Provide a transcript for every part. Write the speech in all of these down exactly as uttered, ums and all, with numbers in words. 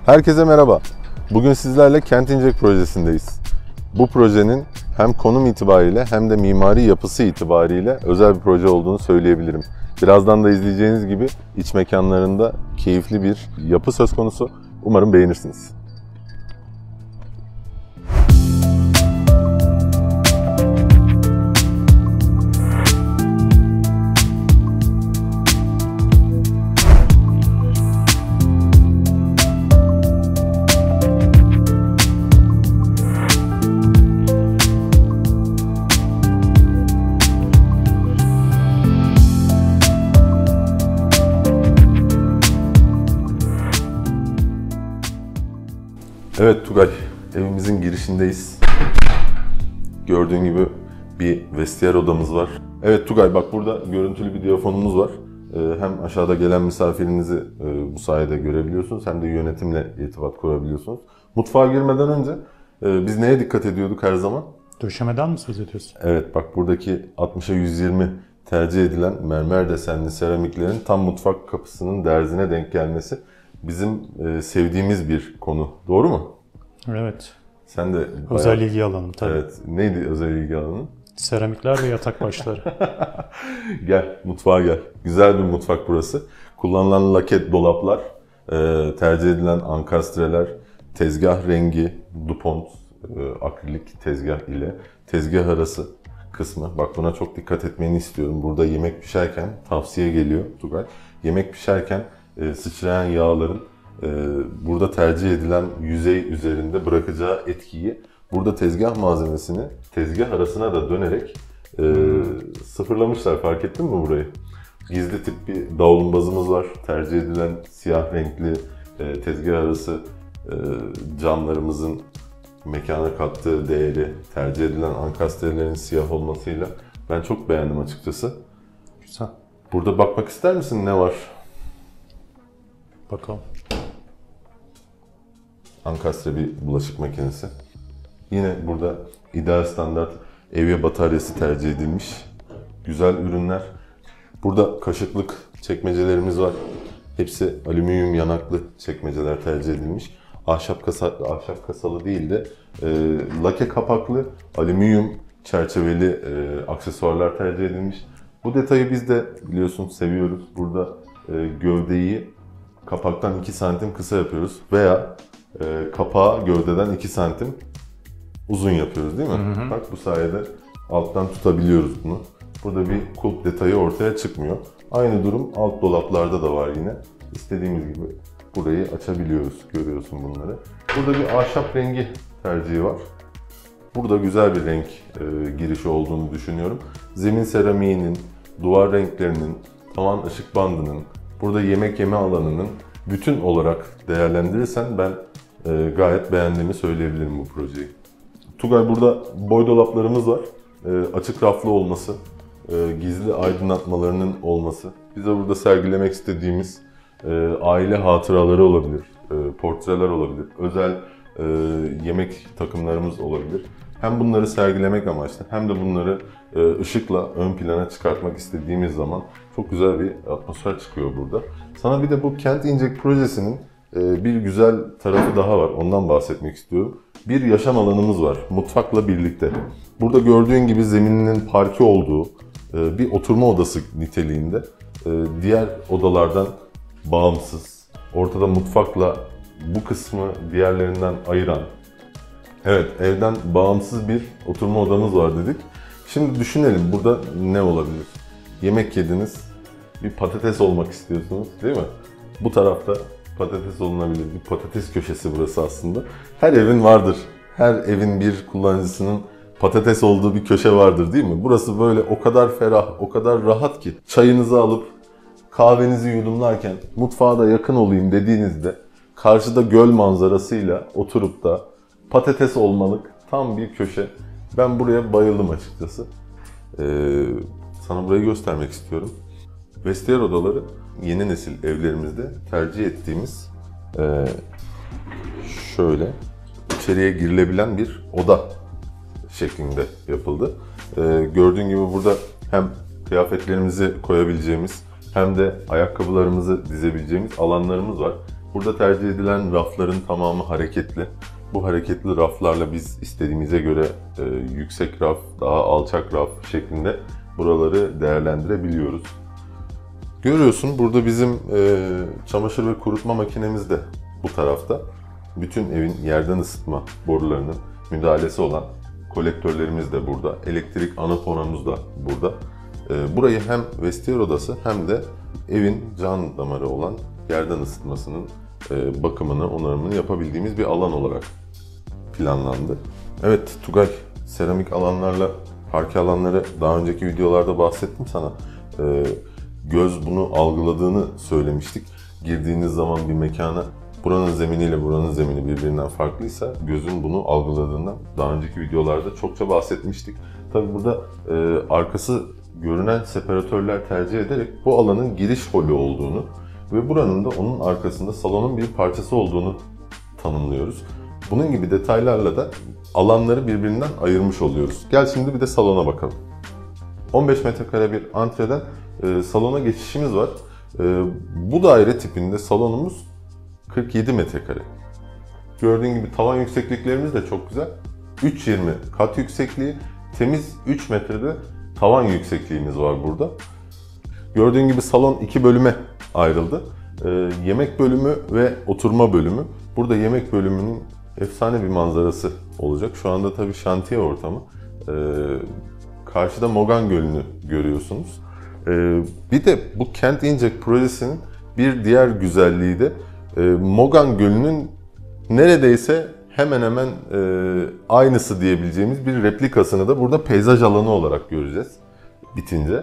Herkese merhaba. Bugün sizlerle Kent İncek projesindeyiz. Bu projenin hem konum itibariyle hem de mimari yapısı itibariyle özel bir proje olduğunu söyleyebilirim. Birazdan da izleyeceğiniz gibi iç mekanlarında keyifli bir yapı söz konusu. Umarım beğenirsiniz. Evet Tugay, evimizin girişindeyiz. Gördüğün gibi bir vestiyer odamız var. Evet Tugay, bak burada görüntülü bir diyafonumuz var. Hem aşağıda gelen misafirinizi bu sayede görebiliyorsunuz hem de yönetimle irtibat kurabiliyorsunuz. Mutfağa girmeden önce biz neye dikkat ediyorduk her zaman? Döşemeden mi söz ediyorsun? Evet, bak buradaki altmışa yüz yirmi tercih edilen mermer desenli seramiklerin tam mutfak kapısının derzine denk gelmesi bizim sevdiğimiz bir konu. Doğru mu? Evet. Sen de özel bayağı... ilgi alanım tabii. Evet. Neydi özel ilgi alanı? Seramikler ve yatak başları. Gel, mutfağa gel. Güzel bir mutfak burası. Kullanılan laket dolaplar, e, tercih edilen ankastreler, tezgah rengi, DuPont, e, akrilik tezgah ile tezgah arası kısmı. Bak buna çok dikkat etmeni istiyorum. Burada yemek pişerken tavsiye geliyor Tugay. Yemek pişerken e, sıçrayan yağların e, burada tercih edilen yüzey üzerinde bırakacağı etkiyi burada tezgah malzemesini tezgah arasına da dönerek e, hmm. sıfırlamışlar. Fark ettin mi burayı? Gizli tip bir davlumbazımız var. Tercih edilen siyah renkli e, tezgah arası e, camlarımızın mekana kattığı değeri, tercih edilen ankastrelerin siyah olmasıyla ben çok beğendim açıkçası. Güzel. Burada bakmak ister misin ne var? Bakalım. Ankastre bir bulaşık makinesi. Yine burada ideal standart evye bataryası tercih edilmiş. Güzel ürünler. Burada kaşıklık çekmecelerimiz var. Hepsi alüminyum yanaklı çekmeceler tercih edilmiş. Ahşap kasa, ahşap kasalı değil de e, lake kapaklı alüminyum çerçeveli e, aksesuarlar tercih edilmiş. Bu detayı biz de biliyorsun seviyoruz. Burada e, gövdeyi kapaktan iki santim kısa yapıyoruz veya e, kapağı gövdeden iki santim uzun yapıyoruz değil mi? Hı hı. Bak bu sayede alttan tutabiliyoruz bunu. Burada bir kulp detayı ortaya çıkmıyor. Aynı durum alt dolaplarda da var yine. İstediğimiz gibi burayı açabiliyoruz. Görüyorsun bunları. Burada bir ahşap rengi tercihi var. Burada güzel bir renk e, girişi olduğunu düşünüyorum. Zemin seramiğinin, duvar renklerinin, tavan ışık bandının, burada yemek yeme alanının bütün olarak değerlendirirsen ben e, gayet beğendiğimi söyleyebilirim bu projeyi. Tugay, burada boy dolaplarımız var. E, açık raflı olması, e, gizli aydınlatmalarının olması. Bize burada sergilemek istediğimiz e, aile hatıraları olabilir, e, portreler olabilir, özel e, yemek takımlarımız olabilir. Hem bunları sergilemek amaçlı hem de bunları e, ışıkla ön plana çıkartmak istediğimiz zaman çok güzel bir atmosfer çıkıyor burada. Sana bir de bu Kent İncek projesinin e, bir güzel tarafı daha var. Ondan bahsetmek istiyorum. Bir yaşam alanımız var mutfakla birlikte. Burada gördüğün gibi zemininin parke olduğu e, bir oturma odası niteliğinde. E, diğer odalardan bağımsız. Ortada mutfakla bu kısmı diğerlerinden ayıran. Evet, evden bağımsız bir oturma odamız var dedik. Şimdi düşünelim burada ne olabilir? Yemek yediniz, bir patates olmak istiyorsunuz değil mi? Bu tarafta patates olunabilir. Bir patates köşesi burası aslında. Her evin vardır. Her evin bir kullanıcısının patates olduğu bir köşe vardır değil mi? Burası böyle o kadar ferah, o kadar rahat ki çayınızı alıp kahvenizi yudumlarken mutfağa da yakın olayım dediğinizde karşıda göl manzarasıyla oturup da patates olmalık tam bir köşe. Ben buraya bayıldım açıkçası. Ee, sana burayı göstermek istiyorum. Vestiyer odaları yeni nesil evlerimizde tercih ettiğimiz e, şöyle içeriye girilebilen bir oda şeklinde yapıldı. E, gördüğün gibi burada hem kıyafetlerimizi koyabileceğimiz hem de ayakkabılarımızı dizebileceğimiz alanlarımız var. Burada tercih edilen rafların tamamı hareketli. Bu hareketli raflarla biz istediğimize göre e, yüksek raf, daha alçak raf şeklinde buraları değerlendirebiliyoruz. Görüyorsun burada bizim e, çamaşır ve kurutma makinemiz de bu tarafta. Bütün evin yerden ısıtma borularının müdahalesi olan kolektörlerimiz de burada. Elektrik ana panomuz da burada. E, burayı hem vestiyer odası hem de evin can damarı olan yerden ısıtmasının e, bakımını, onarımını yapabildiğimiz bir alan olarak planlandı. Evet Tugay, seramik alanlarla parke alanları daha önceki videolarda bahsettim sana. E, göz bunu algıladığını söylemiştik. Girdiğiniz zaman bir mekana buranın zeminiyle buranın zemini birbirinden farklıysa gözün bunu algıladığından daha önceki videolarda çokça bahsetmiştik. Tabi burada e, arkası görünen separatörler tercih ederek bu alanın giriş holü olduğunu ve buranın da onun arkasında salonun bir parçası olduğunu tanımlıyoruz. Bunun gibi detaylarla da alanları birbirinden ayırmış oluyoruz. Gel şimdi bir de salona bakalım. on beş metrekare bir antreden e, salona geçişimiz var. E, bu daire tipinde salonumuz kırk yedi metrekare. Gördüğün gibi tavan yüksekliklerimiz de çok güzel. üç yirmi kat yüksekliği, temiz üç metrede tavan yüksekliğimiz var burada. Gördüğün gibi salon iki bölüme ayrıldı. E, yemek bölümü ve oturma bölümü. Burada yemek bölümünün efsane bir manzarası olacak. Şu anda tabii şantiye ortamı. E, karşıda Mogan Gölü'nü görüyorsunuz. E, bir de bu Kent İncek projesinin bir diğer güzelliği de e, Mogan Gölü'nün neredeyse hemen hemen e, aynısı diyebileceğimiz bir replikasını da burada peyzaj alanı olarak göreceğiz bitince.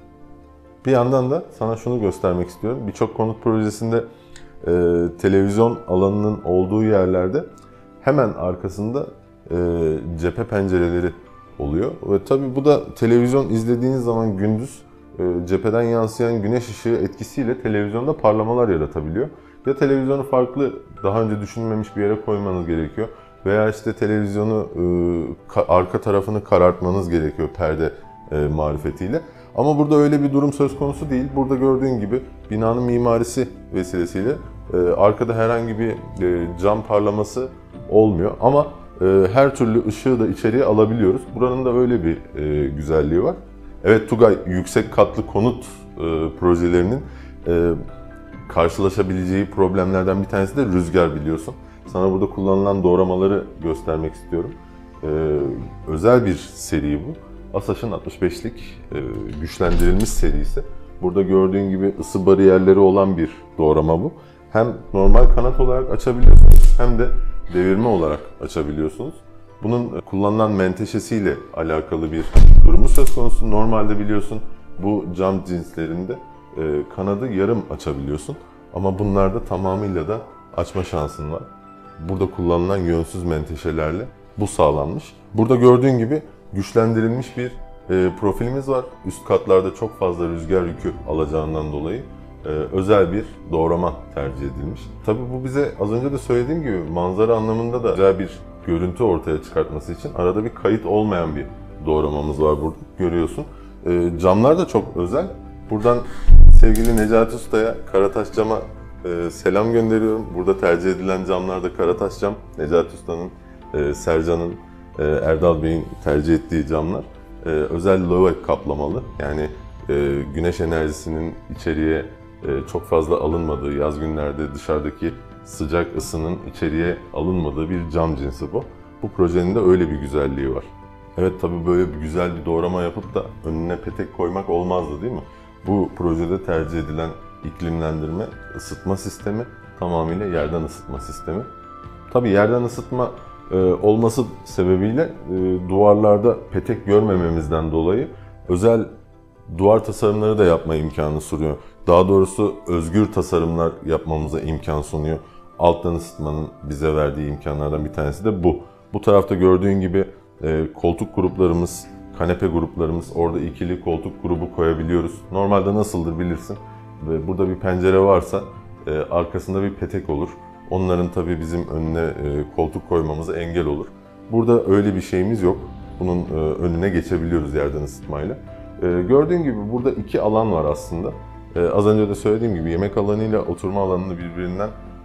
Bir yandan da sana şunu göstermek istiyorum. Birçok konut projesinde e, televizyon alanının olduğu yerlerde hemen arkasında e, cephe pencereleri oluyor. Ve tabii bu da televizyon izlediğiniz zaman gündüz e, cepheden yansıyan güneş ışığı etkisiyle televizyonda parlamalar yaratabiliyor. Ya televizyonu farklı, daha önce düşünülmemiş bir yere koymanız gerekiyor. Veya işte televizyonu e, arka tarafını karartmanız gerekiyor perde e, marifetiyle. Ama burada öyle bir durum söz konusu değil. Burada gördüğün gibi binanın mimarisi vesilesiyle e, arkada herhangi bir e, cam parlaması olmuyor. Ama e, her türlü ışığı da içeriye alabiliyoruz. Buranın da öyle bir e, güzelliği var. Evet Tugay, yüksek katlı konut e, projelerinin e, karşılaşabileceği problemlerden bir tanesi de rüzgar, biliyorsun. Sana burada kullanılan doğramaları göstermek istiyorum. E, özel bir seri bu. Asaş'ın altmış beşlik e, güçlendirilmiş serisi. Burada gördüğün gibi ısı bariyerleri olan bir doğrama bu. Hem normal kanat olarak açabiliyorsunuz hem de devirme olarak açabiliyorsunuz. Bunun kullanılan menteşesiyle alakalı bir durumu söz konusu. Normalde biliyorsun bu cam cinslerinde e, kanadı yarım açabiliyorsun. Ama bunlarda tamamıyla da açma şansın var. Burada kullanılan yönsüz menteşelerle bu sağlanmış. Burada gördüğün gibi güçlendirilmiş bir e, profilimiz var. Üst katlarda çok fazla rüzgar yükü alacağından dolayı e, özel bir doğrama tercih edilmiş. Tabii bu bize az önce de söylediğim gibi manzara anlamında da güzel bir görüntü ortaya çıkartması için arada bir kayıt olmayan bir doğramamız var burada, görüyorsun. E, camlar da çok özel. Buradan sevgili Necati Usta'ya, Karataş Cam'a e, selam gönderiyorum. Burada tercih edilen camlar da Karataş Cam. Necati Usta'nın, e, Sercan'ın, Erdal Bey'in tercih ettiği camlar e, özel low kaplamalı. Yani e, güneş enerjisinin içeriye e, çok fazla alınmadığı, yaz günlerde dışarıdaki sıcak ısının içeriye alınmadığı bir cam cinsi bu. Bu projenin de öyle bir güzelliği var. Evet tabii böyle bir güzel bir doğrama yapıp da önüne petek koymak olmazdı değil mi? Bu projede tercih edilen iklimlendirme, ısıtma sistemi tamamıyla yerden ısıtma sistemi. Tabii yerden ısıtma olması sebebiyle duvarlarda petek görmememizden dolayı özel duvar tasarımları da yapma imkanı sunuyor. Daha doğrusu özgür tasarımlar yapmamıza imkan sunuyor. Alttan ısıtmanın bize verdiği imkanlardan bir tanesi de bu. Bu tarafta gördüğün gibi koltuk gruplarımız, kanepe gruplarımız, orada ikili koltuk grubu koyabiliyoruz. Normalde nasıldır bilirsin. Burada bir pencere varsa arkasında bir petek olur. Onların tabii bizim önüne e, koltuk koymamıza engel olur. Burada öyle bir şeyimiz yok. Bunun e, önüne geçebiliyoruz yerden ısıtmayla. E, gördüğün gibi burada iki alan var aslında. E, az önce de söylediğim gibi yemek alanıyla oturma alanını birbirinden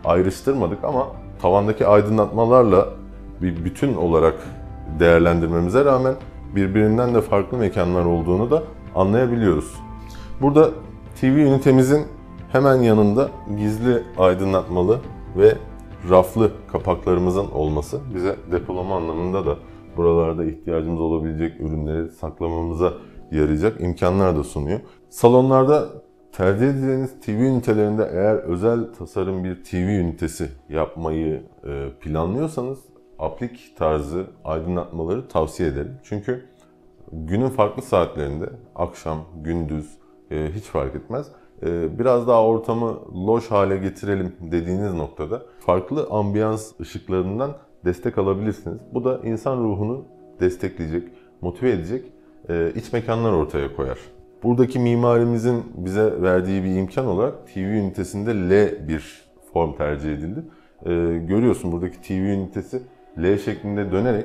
ayrıştırmadık ama tavandaki aydınlatmalarla bir bütün olarak değerlendirmemize rağmen birbirinden de farklı mekanlar olduğunu da anlayabiliyoruz. Burada T V ünitemizin hemen yanında gizli aydınlatmalı ve raflı kapaklarımızın olması bize depolama anlamında da buralarda ihtiyacımız olabilecek ürünleri saklamamıza yarayacak imkanlar da sunuyor. Salonlarda tercih edeceğiniz T V ünitelerinde eğer özel tasarım bir T V ünitesi yapmayı planlıyorsanız aplik tarzı aydınlatmaları tavsiye ederim. Çünkü günün farklı saatlerinde, akşam, gündüz hiç fark etmez, biraz daha ortamı loş hale getirelim dediğiniz noktada farklı ambiyans ışıklarından destek alabilirsiniz. Bu da insan ruhunu destekleyecek, motive edecek iç mekanlar ortaya koyar. Buradaki mimarimizin bize verdiği bir imkan olarak T V ünitesinde L bir form tercih edildi. Görüyorsun buradaki T V ünitesi L şeklinde dönerek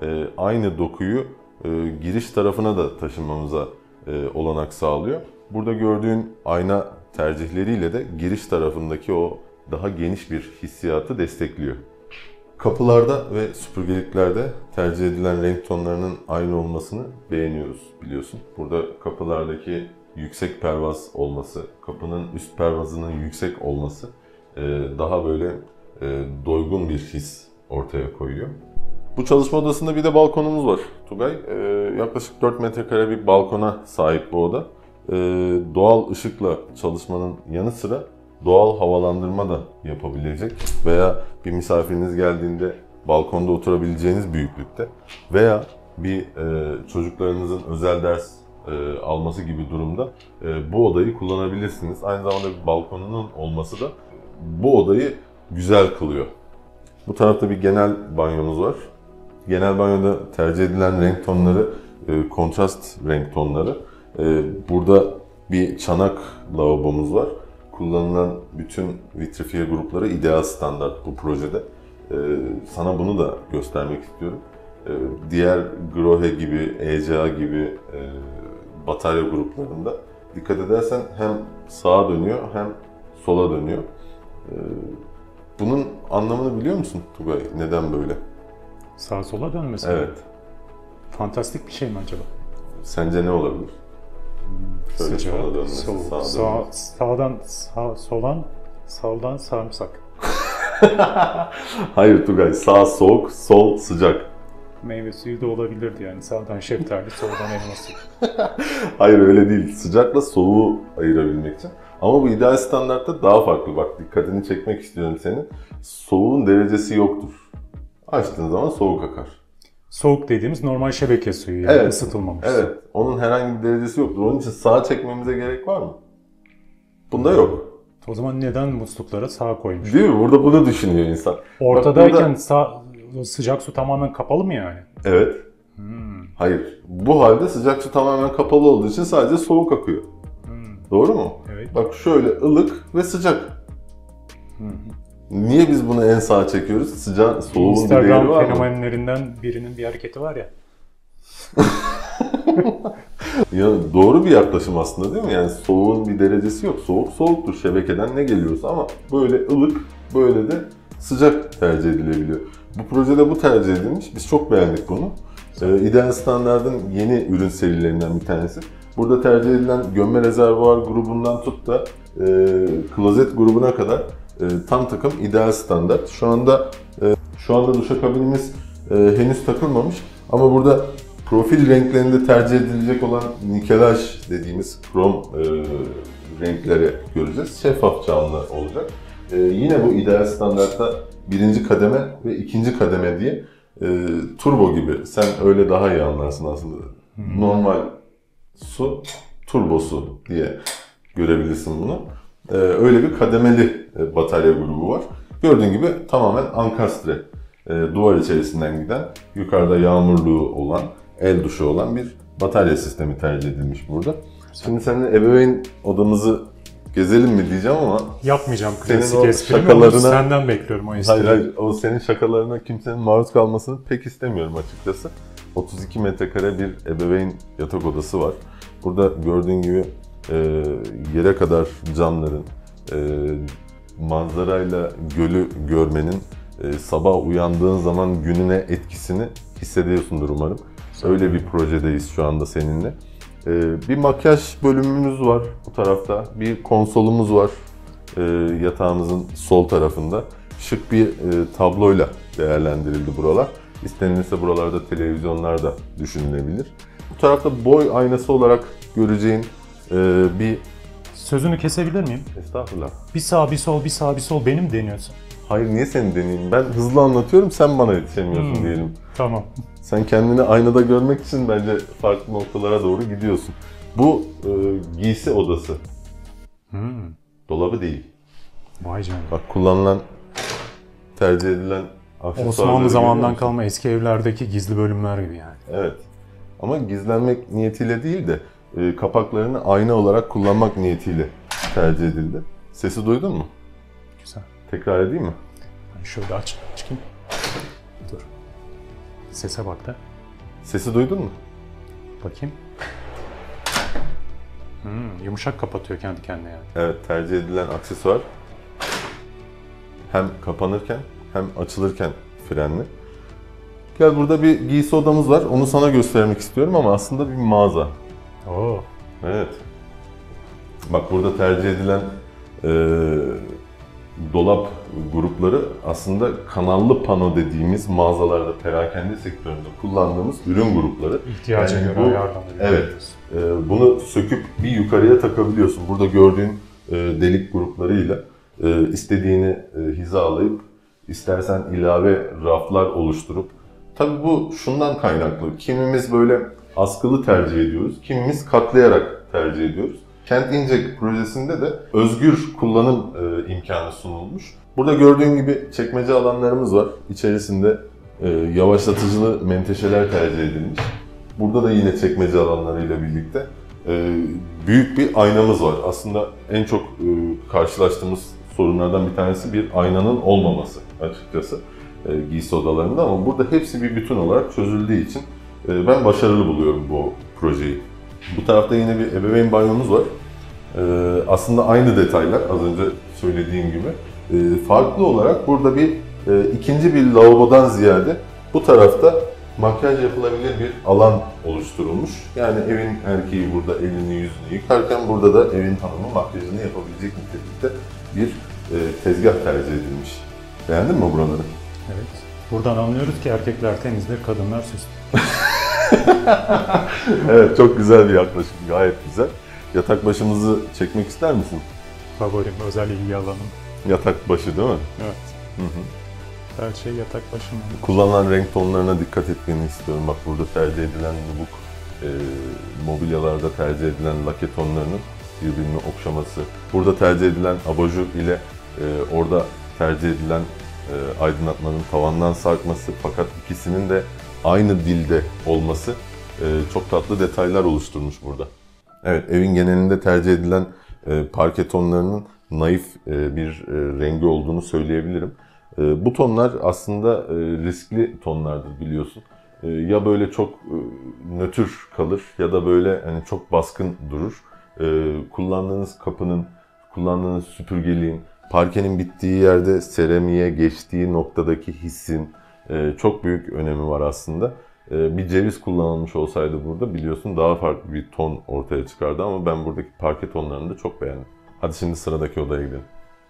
aynı dokuyu giriş tarafına da taşımamıza olanak sağlıyor. Burada gördüğün ayna tercihleriyle de giriş tarafındaki o daha geniş bir hissiyatı destekliyor. Kapılarda ve süpürgeliklerde tercih edilen renk tonlarının aynı olmasını beğeniyoruz biliyorsun. Burada kapılardaki yüksek pervaz olması, kapının üst pervazının yüksek olması daha böyle doygun bir his ortaya koyuyor. Bu çalışma odasında bir de balkonumuz var Tugay. Yaklaşık dört metrekare bir balkona sahip bu oda. Doğal ışıkla çalışmanın yanı sıra doğal havalandırma da yapabilecek veya bir misafiriniz geldiğinde balkonda oturabileceğiniz büyüklükte veya bir e, çocuklarınızın özel ders e, alması gibi durumda e, bu odayı kullanabilirsiniz. Aynı zamanda bir balkonunun olması da bu odayı güzel kılıyor. Bu tarafta bir genel banyomuz var. Genel banyoda tercih edilen renk tonları e, kontrast renk tonları. E, burada bir çanak lavabomuz var. Kullanılan bütün vitrifiye grupları ideal standart bu projede. Ee, sana bunu da göstermek istiyorum. Ee, diğer Grohe gibi, E C A gibi e, batarya gruplarında dikkat edersen hem sağa dönüyor hem sola dönüyor. Ee, bunun anlamını biliyor musun Tugay? Neden böyle? Sağa sola dönmesi. Evet. Fantastik bir şey mi acaba? Sence ne olabilir? Şöyle Sıcağı, sola dönmesi, sol, sağa sağ, dönmesi. sağdan sağ, soldan, sağdan sarımsak. Hayır Tugay, sağ soğuk, sol sıcak. Meyve suyu da olabilirdi yani. Sağdan şeftali, soldan elma suyu. Hayır öyle değil. Sıcakla soğuğu ayırabilmek için. Ama bu ideal standartta daha farklı. Bak dikkatini çekmek istiyorum senin. Soğuğun derecesi yoktur. Açtığın zaman soğuk akar. Soğuk dediğimiz normal şebeke suyu yani Evet. ısıtılmamış. Evet. Onun herhangi bir derecesi yoktur. Onun için sağa çekmemize gerek var mı? Bunda yok. O zaman neden musluklara sağ koymuş? Değil mi? Burada bunu düşünüyor insan. Ortadayken burada... sağ, sıcak su tamamen kapalı mı yani? Evet. Hmm. Hayır. Bu halde sıcak su tamamen kapalı olduğu için sadece soğuk akıyor. Hmm. Doğru mu? Evet. Bak şöyle ılık ve sıcak. Hmm. Niye biz bunu en sağa çekiyoruz? Sıcağın, soğuğun bir değeri Instagram var mı? fenomenlerinden birinin bir hareketi var ya. Ya doğru bir yaklaşım aslında değil mi? Yani soğuğun bir derecesi yok. Soğuk soğuktur şebekeden ne geliyorsa ama böyle ılık, böyle de sıcak tercih edilebiliyor. Bu projede bu tercih edilmiş. Biz çok beğendik bunu. Ee, İdeal Standard'ın yeni ürün serilerinden bir tanesi. Burada tercih edilen gömme rezervuar grubundan tut da e, klozet grubuna kadar e, tam takım ideal standart. Şu anda e, şu anda duşakabinimiz e, henüz takılmamış ama burada profil renklerinde tercih edilecek olan nikelaj dediğimiz krom e, renkleri göreceğiz. Şeffaf camlı olacak. E, yine bu ideal standartta birinci kademe ve ikinci kademe diye e, turbo gibi. Sen öyle daha iyi anlarsın aslında. Hmm. Normal su, turbo su diye görebilirsin bunu. E, öyle bir kademeli e, batarya grubu var. Gördüğün gibi tamamen ankastre. E, duvar içerisinden giden, yukarıda yağmurluğu olan, el duşu olan bir batarya sistemi tercih edilmiş burada. Şimdi seninle ebeveyn odamızı gezelim mi diyeceğim ama yapmayacağım senin klasik o esprimi, şakalarına senden bekliyorum o espriyi. Hayır hayır, o senin şakalarına kimsenin maruz kalmasını pek istemiyorum açıkçası. otuz iki metrekare bir ebeveyn yatak odası var. Burada gördüğün gibi e, yere kadar camların, e, manzarayla gölü görmenin e, sabah uyandığın zaman gününe etkisini hissediyorsundur umarım. Öyle bir projedeyiz şu anda seninle. E, bir makyaj bölümümüz var bu tarafta. Bir konsolumuz var e, yatağımızın sol tarafında. Şık bir e, tabloyla değerlendirildi buralar. İstenilirse buralarda televizyonlar da düşünülebilir. Bu tarafta boy aynası olarak göreceğin e, bir... Sözünü kesebilir miyim? Estağfurullah. Bir sağ bir sol, bir sağ bir sol benim deniyorsun. Hayır, niye seni deneyeyim? Ben hızlı anlatıyorum, sen bana yetişemiyorsun Hmm. diyelim. Tamam. Sen kendini aynada görmek için bence farklı noktalara doğru gidiyorsun. Bu e, giysi odası. Hmm. Dolabı değil. Vay canına. Bak, kullanılan, tercih edilen aksesuarları Osmanlı görüyor zamandan musun? kalma eski evlerdeki gizli bölümler gibi yani. Evet. Ama gizlenmek niyetiyle değil de e, kapaklarını ayna olarak kullanmak niyetiyle tercih edildi. Sesi duydun mu? Güzel. Tekrar edeyim mi? Ben şöyle aç, çıkayım. Dur. Sese bak da. Sesi duydun mu? Bakayım. Hmm, yumuşak kapatıyor kendi kendine yani. Evet, tercih edilen aksesuar hem kapanırken hem açılırken frenli. Gel, burada bir giysi odamız var. Onu sana göstermek istiyorum ama aslında bir mağaza. Oo. Evet. Bak, burada tercih edilen e, dolap grupları aslında kanallı pano dediğimiz mağazalarda, perakende sektöründe kullandığımız ürün grupları. İhtiyaca Yani göre bu- ayarlanıyor. Evet. E, bunu söküp bir yukarıya takabiliyorsun. Burada gördüğün e, delik gruplarıyla e, istediğini e, hizalayıp istersen ilave raflar oluşturup, tabii bu şundan kaynaklı. Kimimiz böyle askılı tercih ediyoruz, kimimiz katlayarak tercih ediyoruz. Kent İncek projesinde de özgür kullanım e, imkanı sunulmuş. Burada gördüğün gibi çekmece alanlarımız var. İçerisinde e, yavaşlatıcılı menteşeler tercih edilmiş. Burada da yine çekmece alanlarıyla birlikte e, büyük bir aynamız var. Aslında en çok e, karşılaştığımız sorunlardan bir tanesi bir aynanın olmaması açıkçası e, giysi odalarında, ama burada hepsi bir bütün olarak çözüldüğü için e, ben başarılı buluyorum bu projeyi. Bu tarafta yine bir ebeveyn banyomuz var. E, aslında aynı detaylar, az önce söylediğim gibi. E, farklı olarak burada bir e, ikinci bir lavabodan ziyade bu tarafta makyaj yapılabilir bir alan oluşturulmuş. Yani evin erkeği burada elini yüzünü yıkarken burada da evin hanımı makyajını yapabilecek nitelikte bir e, tezgah tercih edilmiş. Beğendin mi buraları? Evet. Buradan anlıyoruz ki erkekler temizdir, kadınlar süslü. Evet, çok güzel bir yaklaşım, gayet güzel. Yatak başımızı çekmek ister misin? Favorim, özel ilgi alanım. Yatak başı değil mi? Evet. Hı hı. Her şey yatak başında. Kullanılan renk tonlarına dikkat etmeni istiyorum. Bak, burada tercih edilen nubuk, e, mobilyalarda tercih edilen lake tonlarının birbirini okşaması. Burada tercih edilen abajur ile e, orada tercih edilen e, aydınlatmanın tavandan sarkması, fakat ikisinin de aynı dilde olması e, çok tatlı detaylar oluşturmuş burada. Evet, evin genelinde tercih edilen e, parke tonlarının naif e, bir e, rengi olduğunu söyleyebilirim. E, bu tonlar aslında e, riskli tonlardır, biliyorsun. E, ya böyle çok e, nötr kalır ya da böyle hani çok baskın durur. E, kullandığınız kapının, kullandığınız süpürgeliğin, parkenin bittiği yerde seramiğe geçtiği noktadaki hissin e, çok büyük önemi var aslında. E, bir ceviz kullanılmış olsaydı burada, biliyorsun, daha farklı bir ton ortaya çıkardı, ama ben buradaki parke tonlarını da çok beğendim. Hadi şimdi sıradaki odaya gidelim.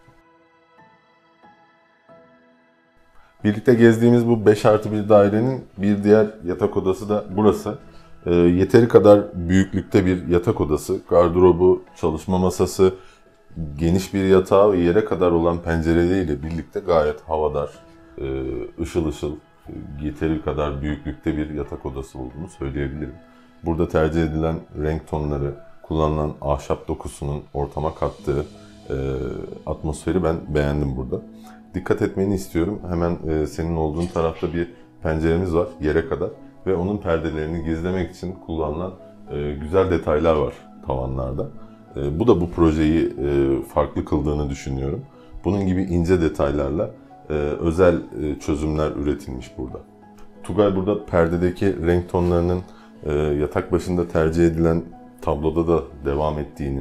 Birlikte gezdiğimiz bu beş artı bir dairenin bir diğer yatak odası da burası. E, yeteri kadar büyüklükte bir yatak odası, gardırobu, çalışma masası, geniş bir yatağı ve yere kadar olan pencereleriyle birlikte gayet havadar, e, ışıl ışıl, e, yeteri kadar büyüklükte bir yatak odası olduğunu söyleyebilirim. Burada tercih edilen renk tonları, kullanılan ahşap dokusunun ortama kattığı e, atmosferi ben beğendim burada. Dikkat etmeni istiyorum. Hemen e, senin olduğun tarafta bir penceremiz var yere kadar ve onun perdelerini gizlemek için kullanılan e, güzel detaylar var tavanlarda. E, bu da bu projeyi e, farklı kıldığını düşünüyorum. Bunun gibi ince detaylarla e, özel e, çözümler üretilmiş burada. Tugay burada perdedeki renk tonlarının e, yatak başında tercih edilen tabloda da devam ettiğini,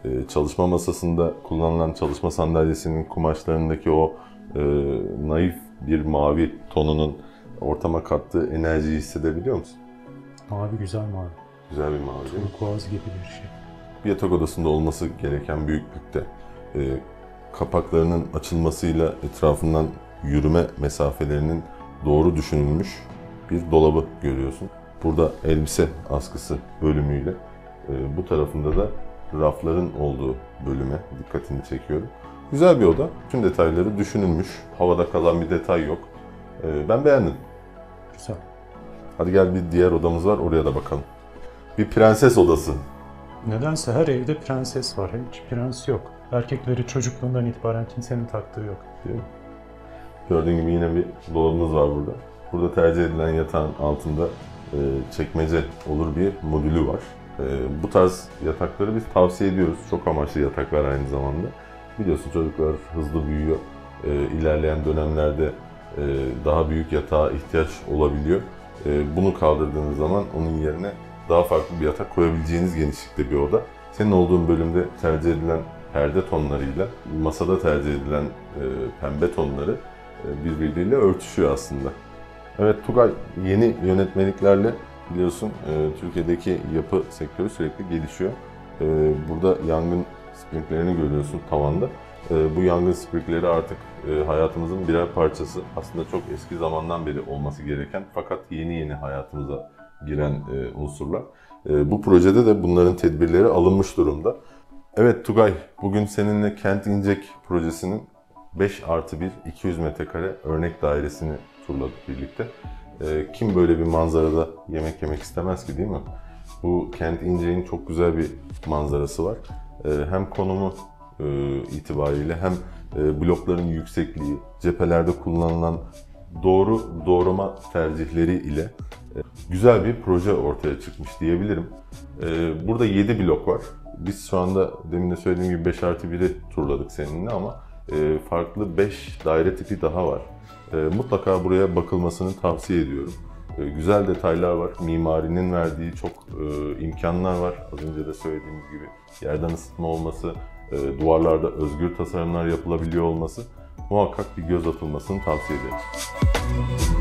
e, çalışma masasında kullanılan çalışma sandalyesinin kumaşlarındaki o e, naif bir mavi tonunun ortama kattığı enerjiyi hissedebiliyor musun? Mavi güzel mavi. Güzel bir mavi değil mi? Turkuaz gibi bir şey. Bir yatak odasında olması gereken büyüklükte e, kapaklarının açılmasıyla etrafından yürüme mesafelerinin doğru düşünülmüş bir dolabı görüyorsun. Burada elbise askısı bölümüyle e, bu tarafında da rafların olduğu bölüme dikkatini çekiyorum. Güzel bir oda. Tüm detayları düşünülmüş. Havada kalan bir detay yok. E, ben beğendim. Güzel. Hadi gel, bir diğer odamız var, oraya da bakalım. Bir prenses odası. Nedense her evde prenses var. Hiç prens yok. Erkekleri çocukluğundan itibaren kimsenin taktığı yok. Değil mi? Gördüğün gibi yine bir dolabımız var burada. Burada tercih edilen yatağın altında e, çekmece olur bir modülü var. E, bu tarz yatakları biz tavsiye ediyoruz. Çok amaçlı yataklar aynı zamanda. Biliyorsun çocuklar hızlı büyüyor. E, ilerleyen dönemlerde e, daha büyük yatağa ihtiyaç olabiliyor. E, bunu kaldırdığınız zaman onun yerine daha farklı bir yatak koyabileceğiniz genişlikte bir oda. Senin olduğun bölümde tercih edilen perde tonlarıyla masada tercih edilen e, pembe tonları e, birbiriyle örtüşüyor aslında. Evet Tugay, yeni yönetmeliklerle biliyorsun e, Türkiye'deki yapı sektörü sürekli gelişiyor. E, burada yangın sprinklerini görüyorsun tavanda. E, bu yangın sprinkleri artık e, hayatımızın birer parçası. Aslında çok eski zamandan beri olması gereken fakat yeni yeni hayatımıza giren e, unsurlar. E, bu projede de bunların tedbirleri alınmış durumda. Evet Tugay, bugün seninle Kent İncek projesinin beş artı bir iki yüz metrekare örnek dairesini turladık birlikte. E, kim böyle bir manzarada yemek yemek istemez ki, değil mi? Bu Kent İncek'in çok güzel bir manzarası var. E, hem konumu e, itibariyle hem e, blokların yüksekliği, cephelerde kullanılan doğru doğrama tercihleri ile e, güzel bir proje ortaya çıkmış diyebilirim. E, burada yedi blok var. Biz şu anda demin de söylediğim gibi beş artı biri turladık seninle ama e, farklı beş daire tipi daha var. E, mutlaka buraya bakılmasını tavsiye ediyorum. E, güzel detaylar var. Mimarinin verdiği çok e, imkanlar var. Az önce de söylediğimiz gibi yerden ısıtma olması, e, duvarlarda özgür tasarımlar yapılabiliyor olması muhakkak bir göz atılmasını tavsiye ederim.